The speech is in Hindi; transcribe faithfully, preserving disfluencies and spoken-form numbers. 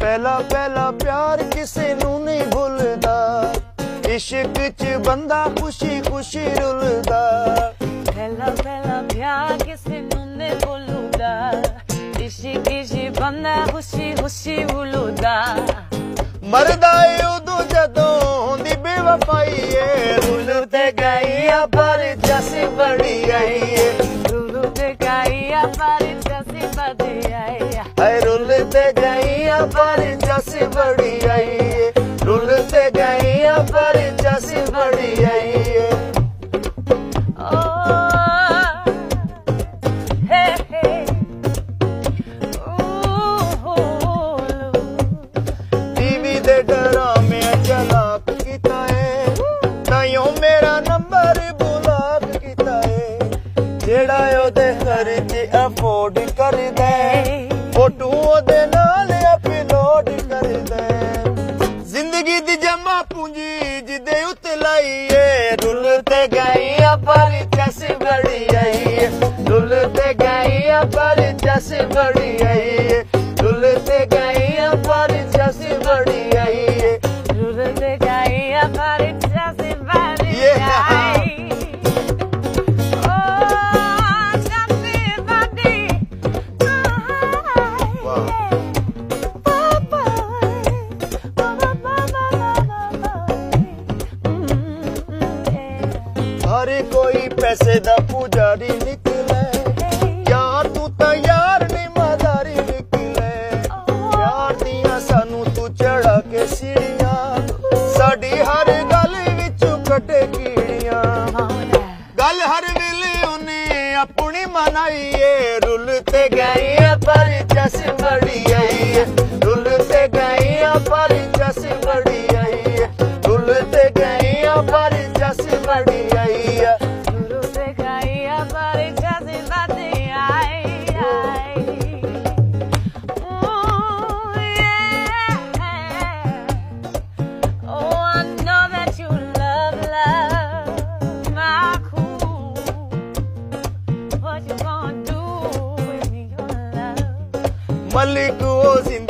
पहला पहला प्यार किसे नू नहीं भुलदा, इश्क च बंदा खुशी खुशी रुलदा। पहला पहला प्यार किसे नू नहीं भुलदा, इश्क च बंदा खुशी खुशी रुलदा। मरदा ए उदों जदों होंदी बेवफाई ए, रुल ते गई पर जस बड़ी आई ए, रुल ते गई पर जस बड़ी आई ए, रुल ते गई पर जस बड़ी आई ए, रुल ते गई पर जस बड़ी आई ए। टीवी दे ड्रामे चलाक कीता है, ताइयों मेरा नंबर ब्लॉक कीता है, जेड़ा ओदे खर्चे अफोर्ड कर दे, फोटो ओदे नाल अपलोड कर दे। जिंदगी दी जमा पूंजी जिदे उत्ते लाई है, रुल ते गई पर जस बड़ी आई है, रुल ते गई पर जस बड़ी आई है, रुल ते गई पर जस बड़ी आई है, रुल ते गई पर जस बड़ी आई। हर कोई पैसे दा पुजारी निकले, यार तू तो यार नी मदारी निकले, यार दियां सानू तू चढ़ा के सीढ़ियां, साडी हर गल विचों कटे कीड़ियां, गल हर वेले उन्ने अपनी मनाई ए, रुल ते गई पर जस बड़ी आई है, रुल ते गई पर जस बड़ी आई है, रुल ते गई पर जस बड़ी आई है, रुल ते गई पर जस बड़ी आई आई। Oh yeah, oh I know that you love love my cool, what you gonna do with me, your love? Malik O